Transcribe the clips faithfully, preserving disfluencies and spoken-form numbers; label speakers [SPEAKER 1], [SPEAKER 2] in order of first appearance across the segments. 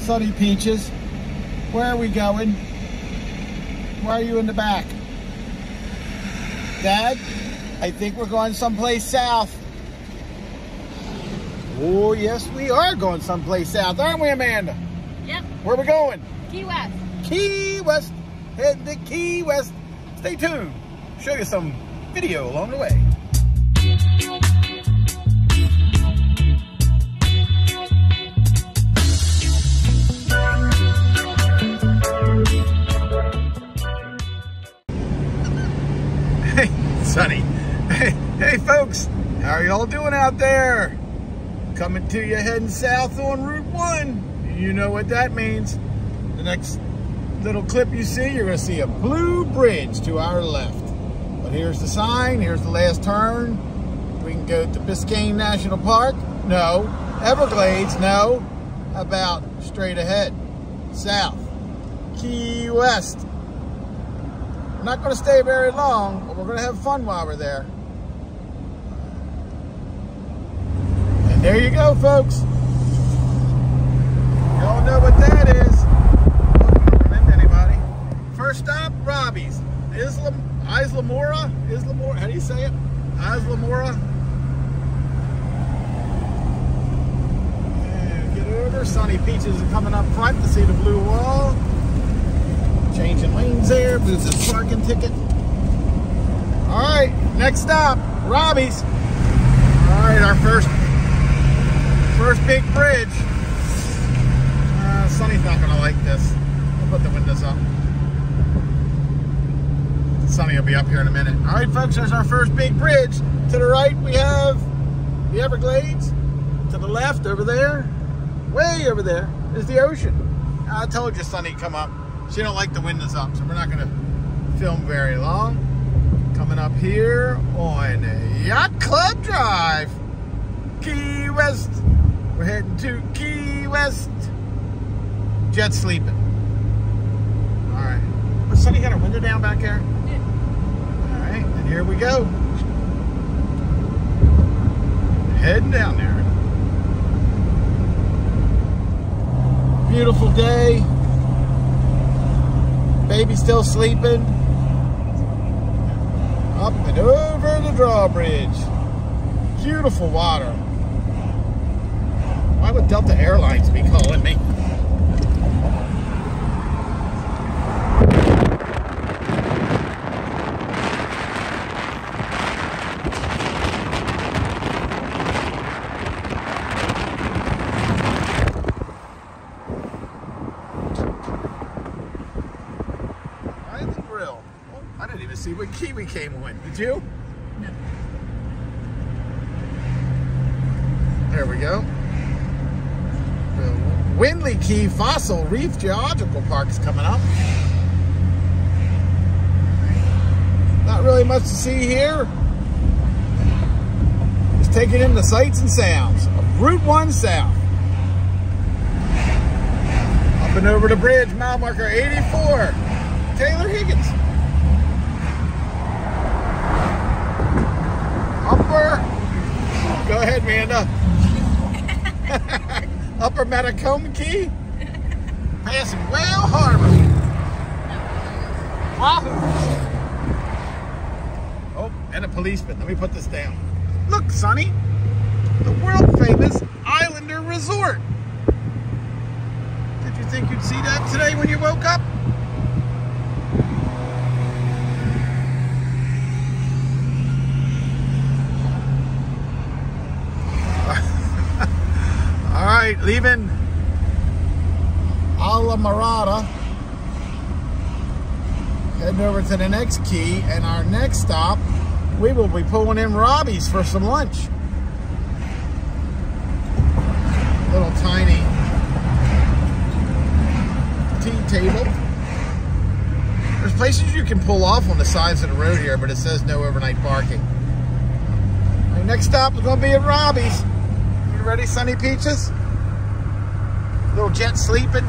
[SPEAKER 1] Sunny Peaches. Where are we going? Why are you in the back? Dad, I think we're going someplace south. Oh, yes, we are going someplace south, aren't we, Amanda?
[SPEAKER 2] Yep.
[SPEAKER 1] Where are we going?
[SPEAKER 2] Key West.
[SPEAKER 1] Key West. Heading to Key West. Stay tuned. Show you some video along the way. Hey, Sonny. Hey, hey, folks. How are y'all doing out there? Coming to you heading south on Route one. You know what that means. The next little clip you see, you're going to see a blue bridge to our left. But here's the sign. Here's the last turn. We can go to Biscayne National Park. No. Everglades. No. How about straight ahead? South. Key West. We're not going to stay very long, but we're going to have fun while we're there. And there you go, folks. Y'all know what that is. Hope we don't run into anybody. First stop, Robbie's. Islam, Islamora? Islamora? How do you say it? Islamora. And get over. Sunny Peaches is coming up front to see the blue wall. Changing lanes there. Boots his parking ticket. All right, next stop, Robbie's. All right, our first first big bridge. Uh, Sonny's not gonna like this. We'll put the windows up. Sonny will be up here in a minute. All right, folks, there's our first big bridge. To the right, we have the Everglades. To the left, over there, way over there, is the ocean. I told you Sonny'd come up. She don't like the windows up, so we're not gonna film very long. Coming up here on Yacht Club Drive, Key West. We're heading to Key West. Jett's sleeping. All right. Was Sonny got her window down back there?
[SPEAKER 2] Yeah.
[SPEAKER 1] All right, and here we go. Heading down there. Beautiful day. Baby's still sleeping. Up and over the drawbridge. Beautiful water. Why would Delta Airlines be calling me? I didn't even see what key we came on. Did you?
[SPEAKER 2] No.
[SPEAKER 1] There we go. The Windley Key Fossil Reef Geological Park is coming up. Not really much to see here. Just taking in the sights and sounds of Route one South. Up and over the bridge, mile marker eighty-four. Taylor Higgins. Upper, go ahead, Amanda. Upper Matacombe Key, passing Whale Harbor. Wahoo! Oh, and a policeman. Let me put this down. Look, Sonny, the world famous Islander Resort. Did you think you'd see that today when you woke up? All right, leaving Alamarada, heading over to the next key, and our next stop, we will be pulling in Robbie's for some lunch. Little tiny tea table. There's places you can pull off on the sides of the road here, but it says no overnight parking. All right, next stop is going to be at Robbie's. You ready, Sunny Peaches? Little Jett sleeping.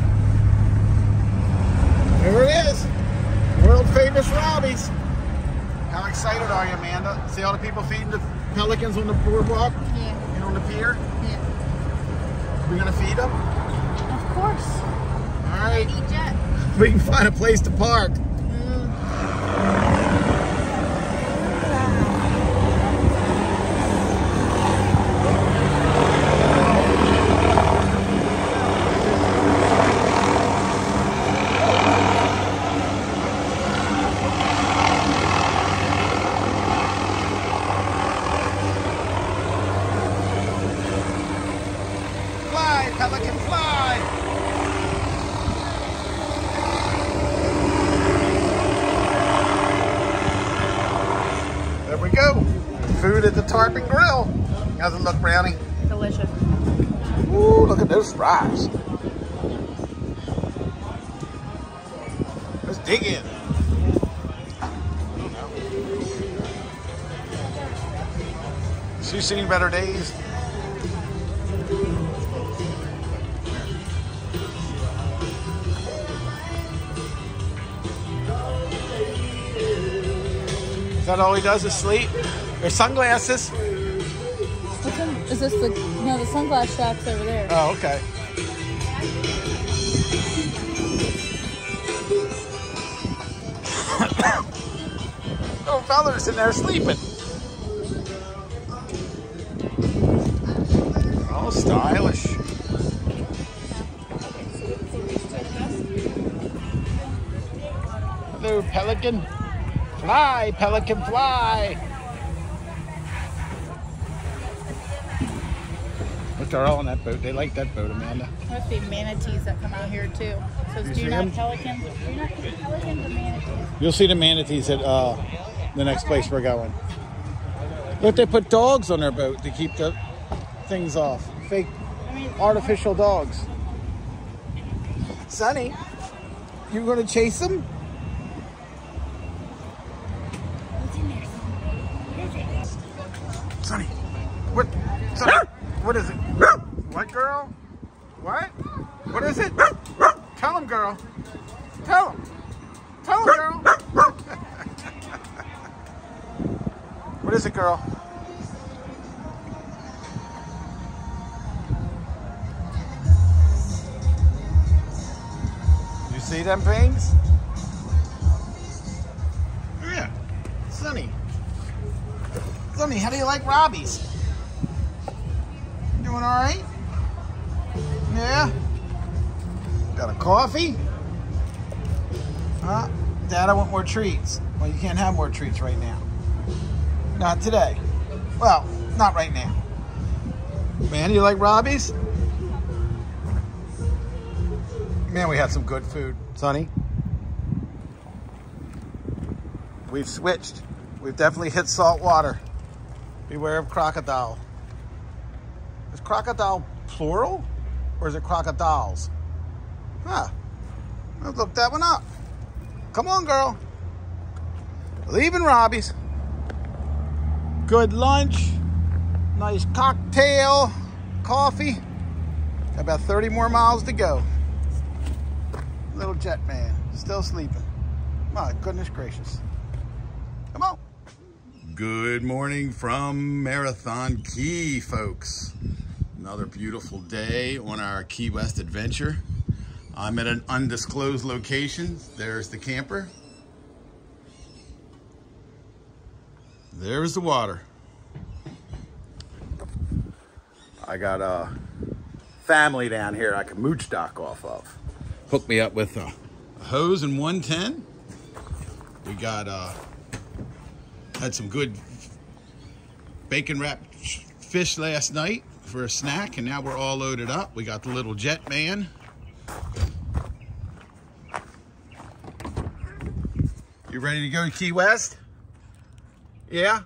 [SPEAKER 1] There it is. World famous Robbie's. How excited are you, Amanda? See all the people feeding the pelicans on the boardwalk?
[SPEAKER 2] Yeah.
[SPEAKER 1] And on the pier?
[SPEAKER 2] Yeah.
[SPEAKER 1] Are we going to feed them?
[SPEAKER 2] Of course.
[SPEAKER 1] All right.
[SPEAKER 2] Eat Jett.
[SPEAKER 1] We can find a place to park. Fly, pelican, fly! There we go. Food at the Tarpon Grill. How's it look, Brownie?
[SPEAKER 2] Delicious.
[SPEAKER 1] Ooh, look at those fries. Let's dig in. She's seen better days. Is that all he does is sleep? There's sunglasses.
[SPEAKER 2] Which one? Is this the, no, the sunglass shop's over there.
[SPEAKER 1] Oh, okay. Oh, fella's in there sleeping. Oh, stylish. Hello, pelican. Fly, pelican, fly. Look, they're all on that boat. They like that boat, Amanda.
[SPEAKER 2] There must be manatees that come out here too. So
[SPEAKER 1] You
[SPEAKER 2] do
[SPEAKER 1] see
[SPEAKER 2] not
[SPEAKER 1] them?
[SPEAKER 2] pelicans. Do not pelicans or manatees.
[SPEAKER 1] You'll see the manatees at uh, the next place we're going. Look, they put dogs on their boat to keep the things off. Fake,
[SPEAKER 2] I mean,
[SPEAKER 1] artificial dogs. Sonny, you gonna chase them? Sonny, what? Sonny, what is it? What, girl? What? What is it? Tell him, girl. Tell him. Tell him, girl. What is it, girl? You see them things? Yeah. Sonny. Sonny, how do you like Robbie's? Doing all right? Yeah? Got a coffee? Huh? Dad, I want more treats. Well, you can't have more treats right now. Not today. Well, not right now. Man, you like Robbie's? Man, we had some good food. Sonny? We've switched. We've definitely hit salt water. Beware of crocodile. Is crocodile plural? Or is it crocodiles? Huh. Let's look that one up. Come on, girl. Leaving Robbie's. Good lunch. Nice cocktail. Coffee. About thirty more miles to go. Little Jett man. Still sleeping. My goodness gracious. Come on. Good morning from Marathon Key, folks. Another beautiful day on our Key West adventure. I'm at an undisclosed location. There's the camper. There's the water. I got a family down here I can mooch dock off of. Hooked me up with a hose and one ten. We got uh, had some good bacon wrapped fish last night for a snack, and now we're all loaded up. We got the little Jett man. You ready to go to Key West? Yeah?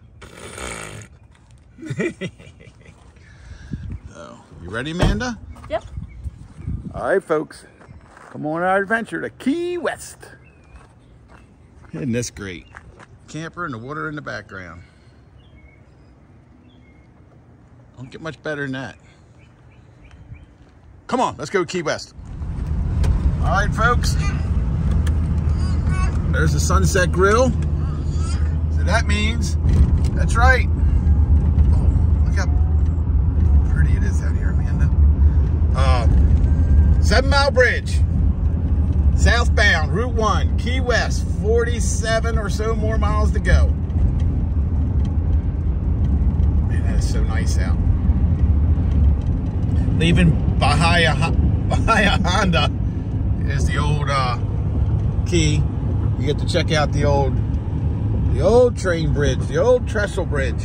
[SPEAKER 1] So, you ready, Amanda?
[SPEAKER 2] Yep.
[SPEAKER 1] All right, folks. Come on our adventure to Key West. Isn't this great? Camper and the water in the background. Don't get much better than that. Come on, let's go to Key West. All right, folks. There's the Sunset Grill. So that means, that's right. Oh, look how pretty it is out here, Amanda. Uh, Seven Mile Bridge. Southbound, Route one, Key West. forty-seven or so more miles to go. Man, that is so nice out. Leaving Bahia, Bahia Honda is the old uh, key. You get to check out the old, the old train bridge, the old trestle bridge.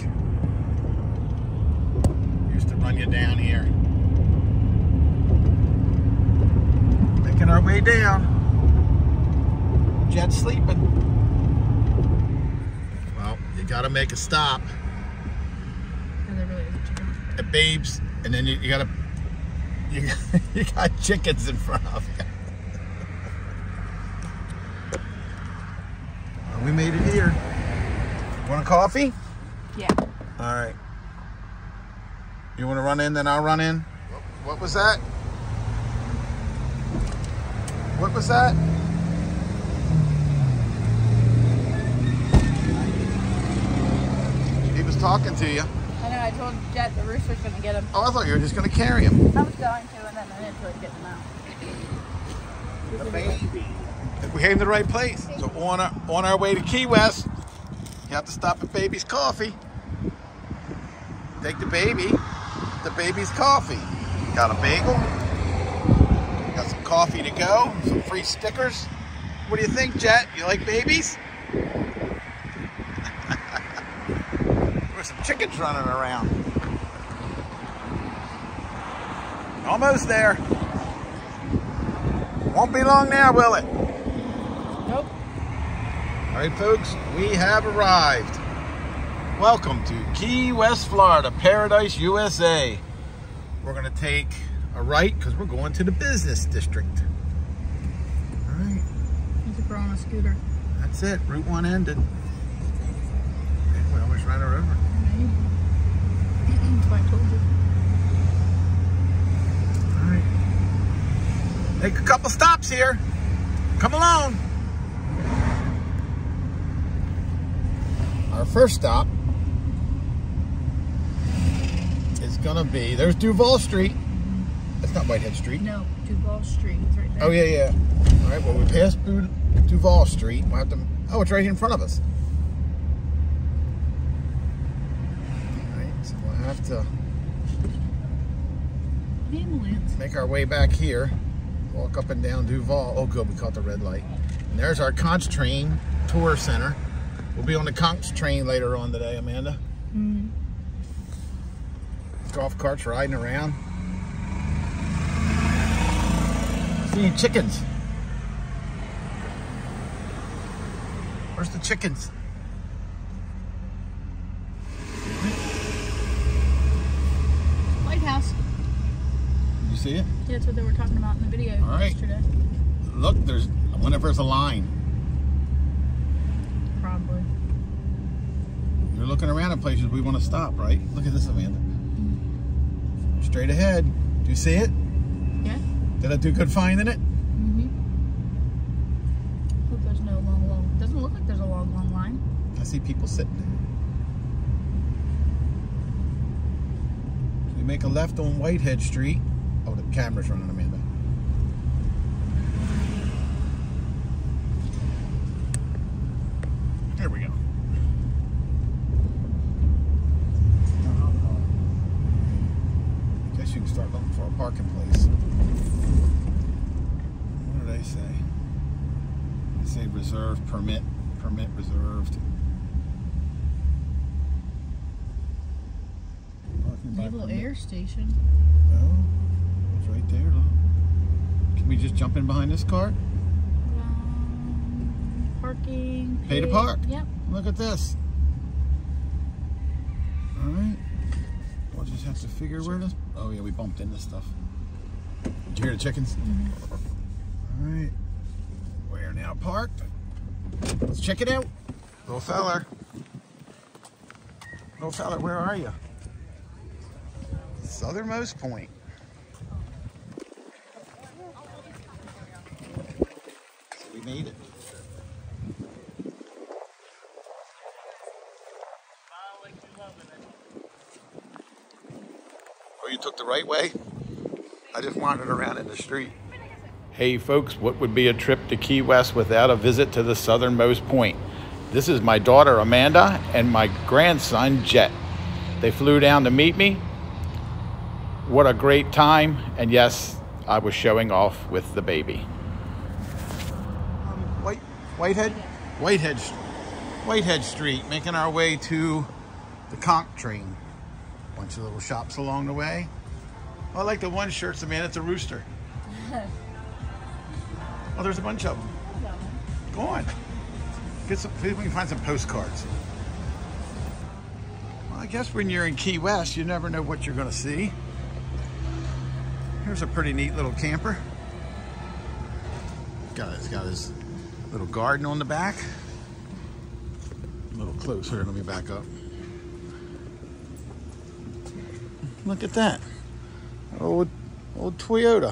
[SPEAKER 1] Used to run you down here. Making our way down. Jett sleeping. Well, you gotta make a stop at Babes, and then you, you gotta you, you got chickens in front of you. Well, we made it here. Want a coffee?
[SPEAKER 2] Yeah.
[SPEAKER 1] All right. You want to run in, then I'll run in. What was that? What was that? He was talking to you.
[SPEAKER 2] I know, I told Jett the rooster's gonna get him.
[SPEAKER 1] Oh, I thought you were just gonna carry him.
[SPEAKER 2] I was going to, and then I didn't feel like getting him out.
[SPEAKER 1] The baby. We came to the right place. So on our, on our way to Key West, you have to stop at Baby's Coffee. Take the baby, the baby's coffee. Got a bagel. Got some coffee to go. Some free stickers. What do you think, Jett? You like babies? There's some chickens running around. Almost there. Won't be long now, will it?
[SPEAKER 2] Nope.
[SPEAKER 1] All right, folks, we have arrived. Welcome to Key West, Florida, Paradise, U S A. We're gonna take a right because we're going to the business district. All right.
[SPEAKER 2] He's a girl on a scooter.
[SPEAKER 1] That's it. Route one ended. We almost ran her over.
[SPEAKER 2] That's what I told you.
[SPEAKER 1] All right. Make a couple stops here. Come along. Our first stop is gonna be, there's Duval Street. That's not Whitehead Street.
[SPEAKER 2] No, Duval Street. It's right there.
[SPEAKER 1] Oh, yeah, yeah. All right, well, we passed through Duval Street. We'll have to, oh, it's right here in front of us. All right, so we'll have to
[SPEAKER 2] Ambulance.
[SPEAKER 1] make our way back here. Walk up and down Duval. Oh, good, we caught the red light. And there's our Conch Train Tour Center. We'll be on the Conch Train later on today, Amanda.
[SPEAKER 2] Mm-hmm.
[SPEAKER 1] Golf carts riding around. Seeing chickens. Where's the chickens?
[SPEAKER 2] Lighthouse.
[SPEAKER 1] Did you see it?
[SPEAKER 2] Yeah, that's what they were talking about in the video
[SPEAKER 1] All right.
[SPEAKER 2] yesterday.
[SPEAKER 1] Look, there's, I wonder if there's a line.
[SPEAKER 2] Probably.
[SPEAKER 1] You're looking around at places we want to stop, right? Look at this, Amanda. Straight ahead. Do you see it?
[SPEAKER 2] Yeah.
[SPEAKER 1] Did I do good finding it?
[SPEAKER 2] Mm-hmm. Hope there's no long, long. Doesn't look like there's a long, long line.
[SPEAKER 1] I see people sitting there. So you make a left on Whitehead Street. Oh, the camera's running, Amanda. There we go. Guess you can start looking for a parking place. What did they say? They say reserved permit. Permit reserved.
[SPEAKER 2] Naval Air Station.
[SPEAKER 1] Oh, it's right there. Look. Can we just jump in behind this car?
[SPEAKER 2] Um, parking.
[SPEAKER 1] Pay to park?
[SPEAKER 2] Yep.
[SPEAKER 1] Look at this. All right. We'll just have to figure where this. Oh yeah, we bumped into stuff. Did you hear the chickens?
[SPEAKER 2] Mm-hmm.
[SPEAKER 1] All right. We are now parked. Let's check it out. Little feller. Little feller, where are you? Southernmost point. So we made it. Oh, you took the right way? I just wandered around in the street. Hey folks, what would be a trip to Key West without a visit to the southernmost point? This is my daughter Amanda and my grandson Jett. They flew down to meet me. What a great time, and yes, I was showing off with the baby. Um, White, Whitehead? Whitehead, Whitehead Street, making our way to the conch train. Bunch of little shops along the way. Oh, I like the one shirts, man, it's a rooster. Oh, there's a bunch of them. Go on. Get some, see if we can find some postcards. Well, I guess when you're in Key West, you never know what you're going to see. Here's a pretty neat little camper. Got, it's got his little garden on the back. A little closer. Let me back up. Look at that. Old, old Toyota.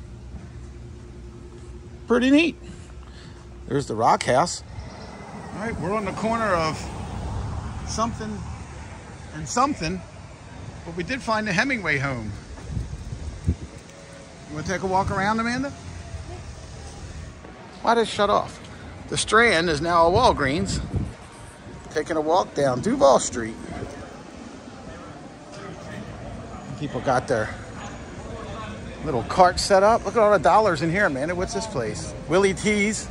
[SPEAKER 1] Pretty neat. There's the Rock House. All right, we're on the corner of something and something, but we did find the Hemingway home. You want to take a walk around, Amanda? Why did it shut off? The Strand is now a Walgreens. Taking a walk down Duval Street. People got their little cart set up. Look at all the dollars in here, Amanda. What's this place? Willie T's.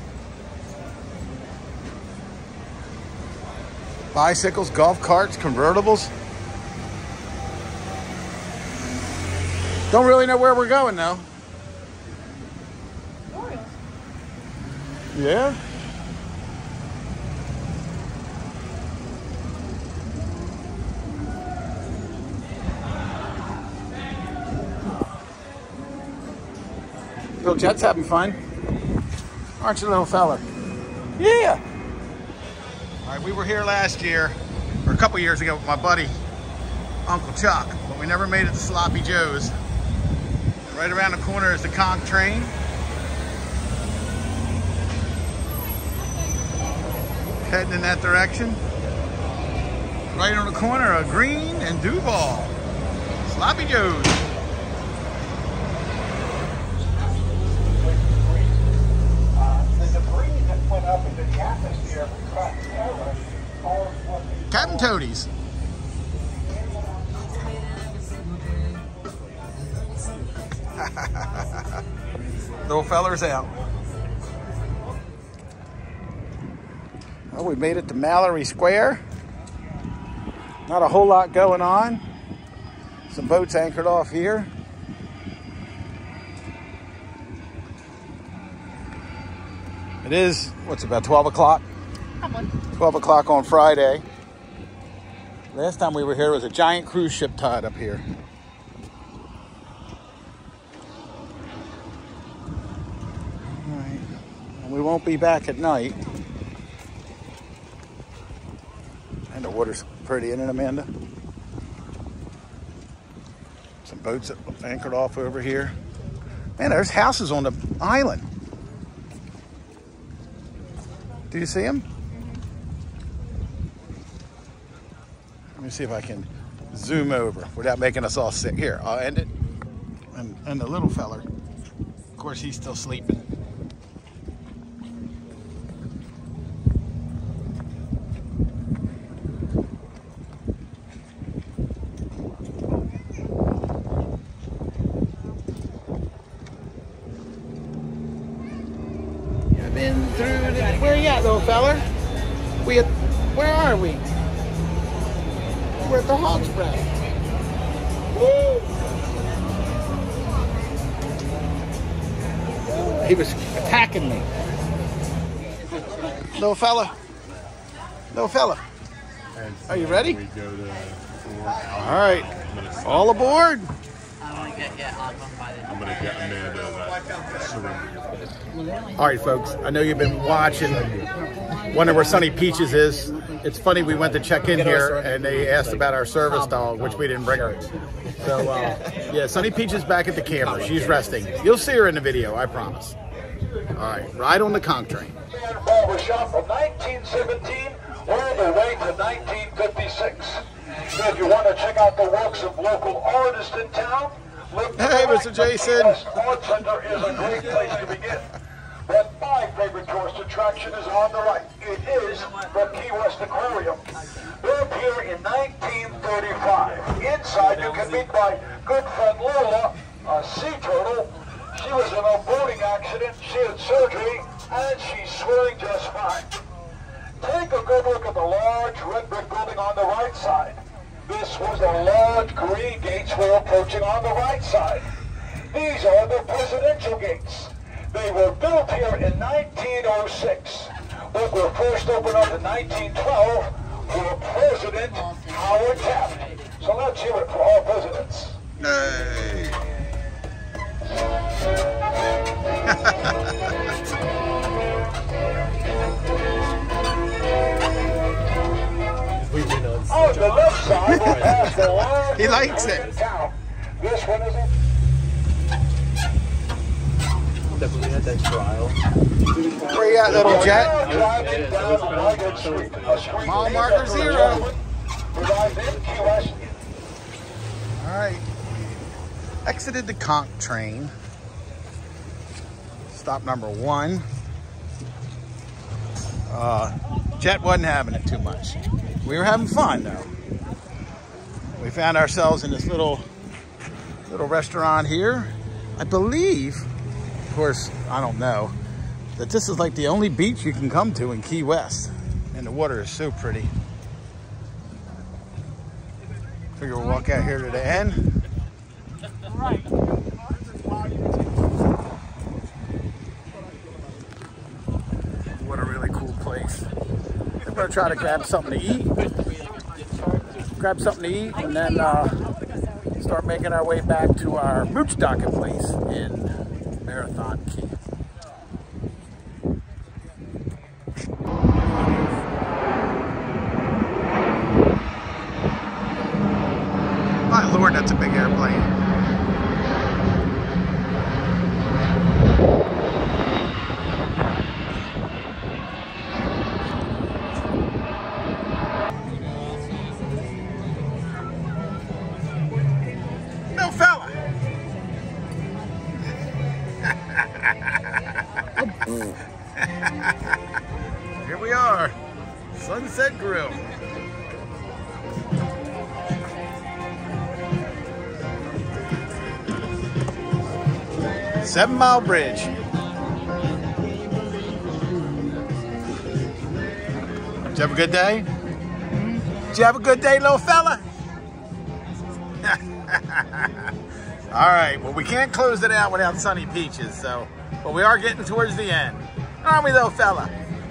[SPEAKER 1] Bicycles, golf carts, convertibles. Don't really know where we're going though. Yeah? Little Jett's having fun. Aren't you, little fella? Yeah. All right, we were here last year, or a couple years ago with my buddy, Uncle Chuck, but we never made it to Sloppy Joe's. Right around the corner is the conch train. Heading in that direction. Right on the corner of Green and Duval. Sloppy Joe's. Captain Toadies. Little feller's out. Well, we made it to Mallory Square. Not a whole lot going on. Some boats anchored off here. It is, what's it, about twelve o'clock? twelve o'clock on Friday. Last time we were here, there was a giant cruise ship tied up here. All right. And we won't be back at night. And the water's pretty, isn't it, Amanda? Some boats anchored off over here. Man, there's houses on the island. Do you see them? Let me see if I can zoom over without making us all sick. Here, I'll end it. And, and the little feller, of course, he's still sleeping. I've been through the, where you at, little feller? We at, where are we? We're at the Hog's Breath. Woo! He was attacking me. Little fella. Little fella. Are you ready? All right. All aboard.
[SPEAKER 3] I'm gonna get
[SPEAKER 4] I'm gonna get Amanda that surrender.
[SPEAKER 1] All right, folks. I know you've been watching. Wonder where Sunny Peaches is. It's funny, we went to check in here and they asked about our service dog, which we didn't bring her. So, uh, yeah, Sunny Peaches back at the camera. She's resting. You'll see her in the video, I promise. All right, ride on the conch train.
[SPEAKER 5] Barbershop from nineteen seventeen all the way to nineteen fifty-six. So if you want to check out the works of local artists in town,
[SPEAKER 1] Hey, Mister Jason.
[SPEAKER 5] Art Center is a great place to begin. But my favorite tourist attraction is on the right. It is the Key West Aquarium. Built here in nineteen thirty-five. Inside you can meet my good friend Lola, a sea turtle. She was in a boating accident, she had surgery, and she's swimming just fine. Take a good look at the large red brick building on the right side. This was the large green gates we're approaching on the right side. These are the presidential gates. They were built here in nineteen oh six, but were first opened up in nineteen twelve for President Howard Taft. So let's hear it for all presidents.
[SPEAKER 1] Hey.
[SPEAKER 5] On the left side, we'll pass the large
[SPEAKER 1] He likes it.
[SPEAKER 5] town. This one is a
[SPEAKER 4] Definitely had that trial.
[SPEAKER 1] Where you at, little Jett?
[SPEAKER 5] driving down Market Street. A street
[SPEAKER 1] Mile
[SPEAKER 5] named
[SPEAKER 1] marker
[SPEAKER 5] after a
[SPEAKER 1] zero.
[SPEAKER 5] woman who died in Key West.
[SPEAKER 1] All right. Exited the conch train. Stop number one. Uh, Jett wasn't having it too much. We were having fun though. We found ourselves in this little little restaurant here. I believe, of course, I don't know, that this is like the only beach you can come to in Key West. And the water is so pretty. Figure we'll walk out here to the end. What a really cool place. We're gonna try to grab something to eat. Grab something to eat and then uh, start making our way back to our mooch docket place in Marathon Key. My Lord, that's a big airplane. No fella. Here we are, Sunset Grill. Seven Mile Bridge. Did you have a good day? Did you have a good day, little fella? All right, well, we can't close it out without Sunny Peaches, so, but we are getting towards the end. Aren't we, little fella?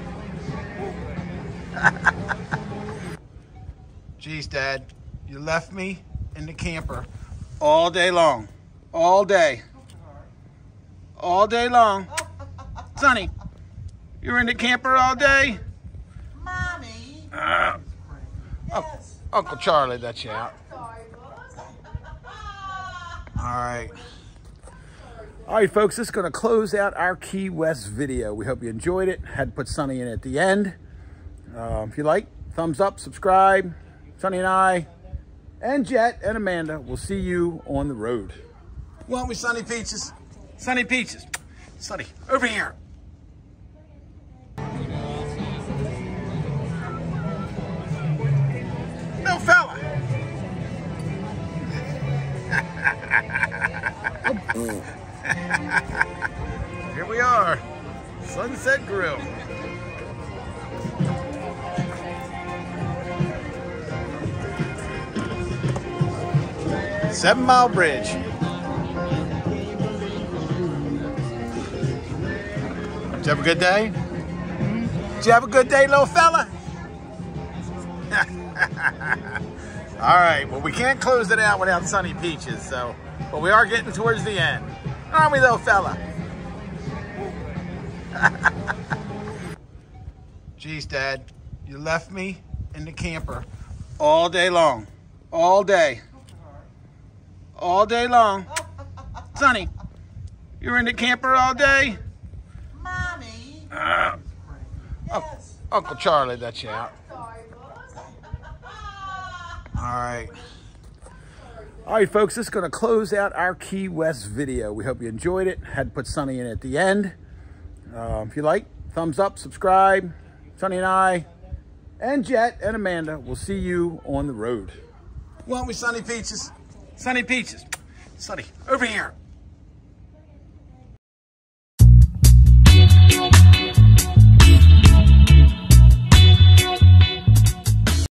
[SPEAKER 1] Jeez, Dad, you left me in the camper all day long. All day. All day long. Sonny, you were in the camper all day?
[SPEAKER 3] Mommy.
[SPEAKER 1] Uh,
[SPEAKER 3] Yes.
[SPEAKER 1] Uncle Charlie let you out.
[SPEAKER 3] Sorry, boss.
[SPEAKER 1] All right. All right, folks, this is going to close out our Key West video. We hope you enjoyed it. Had to put Sonny in at the end. Uh, if you like, thumbs up, subscribe. Sonny and I, and Jett and Amanda will see you on the road. Won't we, Sunny Peaches? Sunny Peaches. Sonny, over here. No fella. Here we are, Sunset Grill. Seven Mile Bridge. Did you have a good day? Did you have a good day, little fella? All right, well, we can't close it out without Sunny Peaches, so, but we are getting towards the end. Aren't we, little fella? Jeez, Dad, you left me in the camper all day long. All day. All day long. Sonny, you were in the camper all day?
[SPEAKER 3] Mommy.
[SPEAKER 1] Uh,
[SPEAKER 3] Yes.
[SPEAKER 1] Uncle Charlie let you out.
[SPEAKER 3] Sorry, boss.
[SPEAKER 1] All right. All right, folks, this is going to close out our Key West video. We hope you enjoyed it. Had to put Sonny in at the end. Uh, if you like, thumbs up, subscribe. Sonny and I, and Jett and Amanda will see you on the road. Won't we, Sonny Peaches? Sonny Peaches. Sonny, over here.